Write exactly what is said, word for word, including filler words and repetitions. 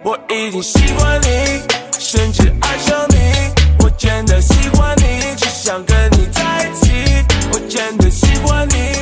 我已经习惯你，甚至爱上你。我真的喜欢你，只想跟你在一起。我真的喜欢你。